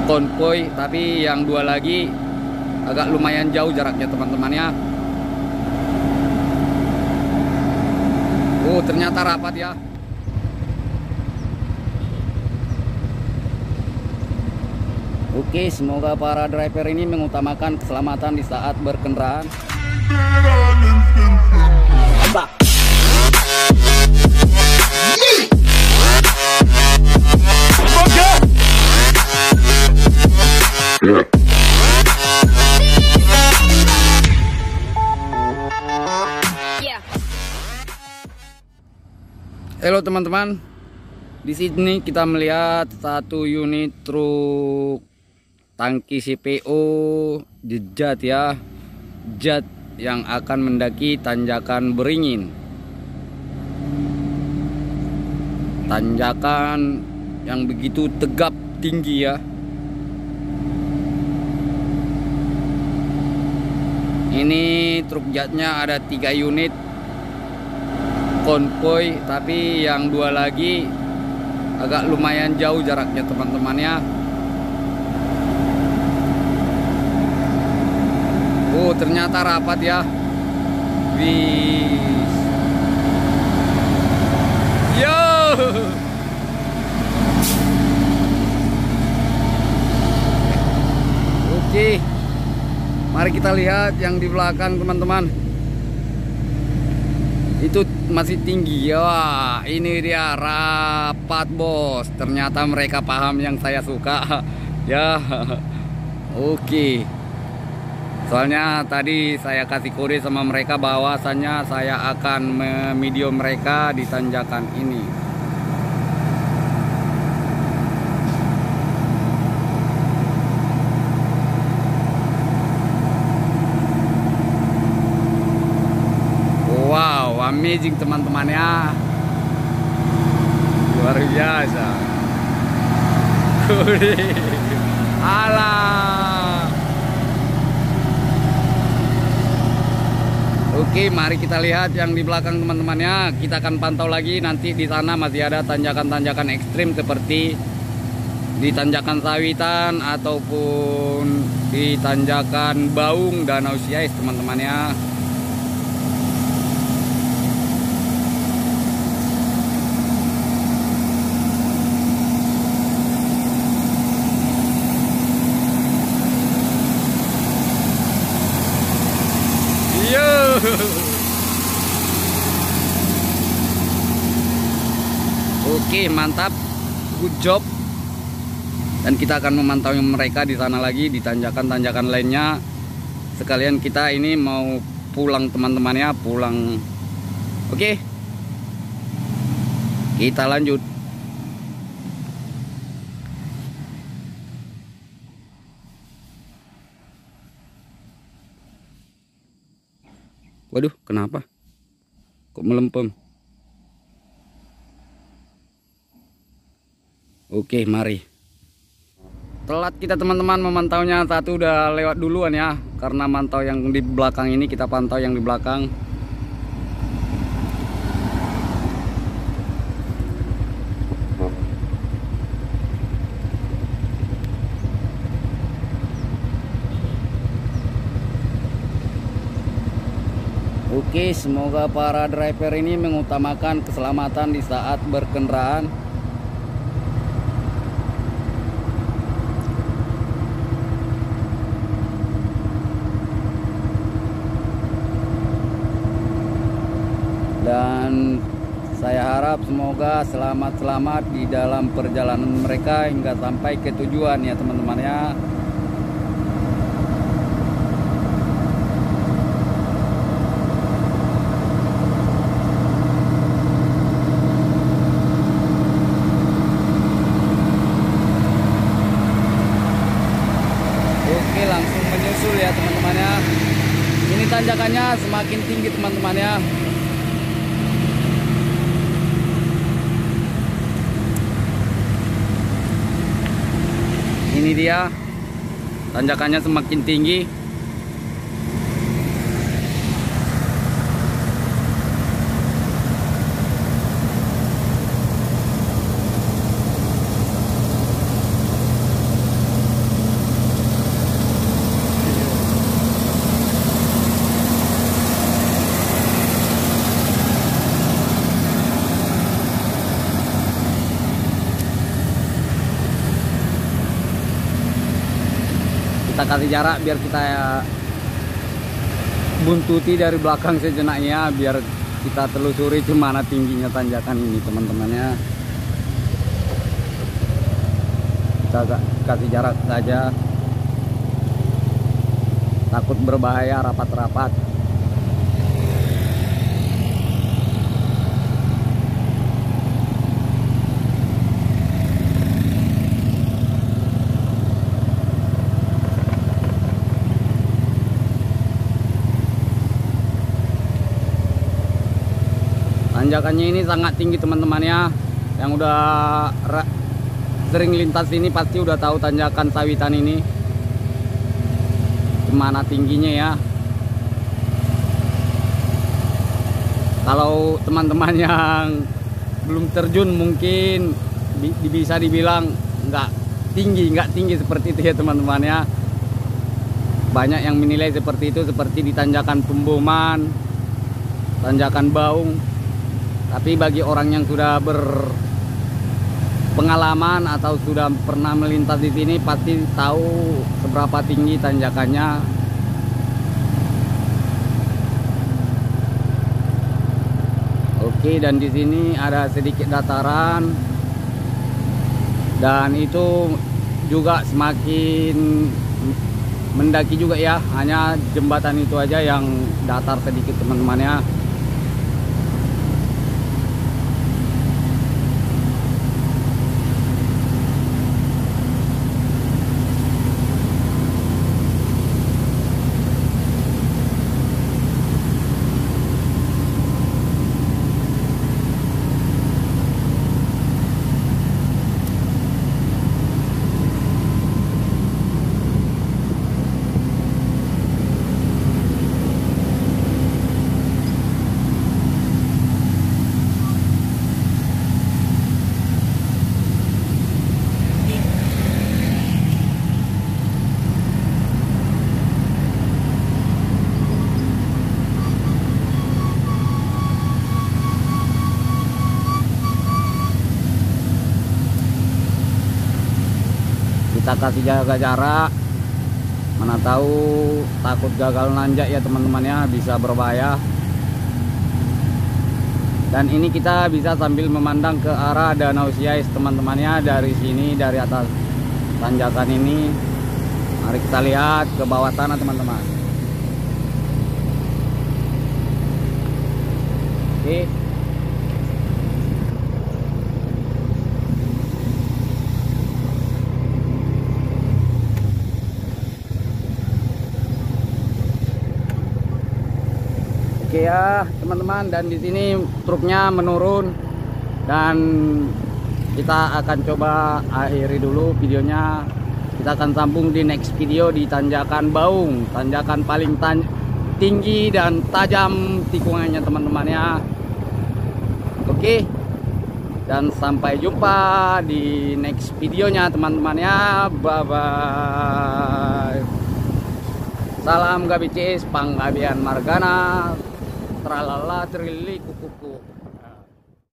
konvoy, tapi yang dua lagi agak lumayan jauh jaraknya teman-teman ya. Oh, ternyata rapat ya. Oke, semoga para driver ini mengutamakan keselamatan di saat berkendaraan. Halo teman-teman, di sini kita melihat satu unit truk tangki CPO jejat ya, jet yang akan mendaki tanjakan Beringin. Tanjakan yang begitu tegap tinggi ya. Ini truk jetnya ada 3 unit konvoy, tapi yang dua lagi agak lumayan jauh jaraknya teman-teman ya. Oh, ternyata rapat ya. Wih. Yo. Oke. Mari kita lihat yang di belakang teman-teman. Itu masih tinggi ya. Wah, ini dia rapat bos. Ternyata mereka paham yang saya suka ya. Oke. Soalnya tadi saya kasih kode sama mereka bahwasannya saya akan memvideo mereka di tanjakan ini. Wow, amazing teman-teman ya. Luar biasa. Alah. Oke, mari kita lihat yang di belakang teman-teman ya. Kita akan pantau lagi, nanti di sana masih ada tanjakan-tanjakan ekstrim seperti di tanjakan Sawitan ataupun di tanjakan Baung Danau Siais teman-teman ya. Oke, mantap, good job. Dan kita akan memantau mereka di sana lagi di tanjakan-tanjakan lainnya. Sekalian kita ini mau pulang teman-teman ya, pulang. Oke, kita lanjut. Waduh, kenapa? Kok melempem? Oke, mari. Telat kita teman-teman memantaunya, satu udah lewat duluan ya. Karena mantau yang di belakang ini, kita pantau yang di belakang. Oke, semoga para driver ini mengutamakan keselamatan di saat berkendaraan. Dan saya harap semoga selamat-selamat di dalam perjalanan mereka hingga sampai ke tujuan ya teman-teman ya. Oke, langsung menyusul ya teman-teman ya. Ini tanjakannya semakin tinggi teman-teman ya. Ini dia tanjakannya semakin tinggi. Kita kasih jarak biar kita buntuti dari belakang sejenaknya, biar kita telusuri cemana tingginya tanjakan ini teman-teman ya. Kita kasih jarak saja, takut berbahaya rapat-rapat. Tanjakannya ini sangat tinggi teman-teman ya. Yang udah sering lintas ini pasti udah tahu tanjakan Sawitan ini gimana tingginya ya. Kalau teman-teman yang belum terjun mungkin bisa dibilang nggak tinggi seperti itu ya teman-teman ya. Banyak yang menilai seperti itu, seperti di tanjakan Pemboman, tanjakan Baung. Tapi bagi orang yang sudah berpengalaman atau sudah pernah melintas di sini pasti tahu seberapa tinggi tanjakannya. Oke, dan di sini ada sedikit dataran, dan itu juga semakin mendaki juga ya. Hanya jembatan itu aja yang datar sedikit teman-teman ya. Kita kasih jaga jarak, mana tahu takut gagal nanjak ya teman-teman ya, bisa berbahaya. Dan ini kita bisa sambil memandang ke arah Danau Siais teman-teman ya, dari sini, dari atas tanjakan ini. Mari kita lihat ke bawah tanah teman-teman. Oke. Oke ya teman-teman, dan di sini truknya menurun dan kita akan coba akhiri dulu videonya. Kita akan sambung di next video di tanjakan Baung, tanjakan paling tinggi dan tajam tikungannya teman-teman ya. Oke, dan sampai jumpa di next videonya teman-teman ya. Bye bye. Salam Gabicis Panggabian Margana. Tralala trilik.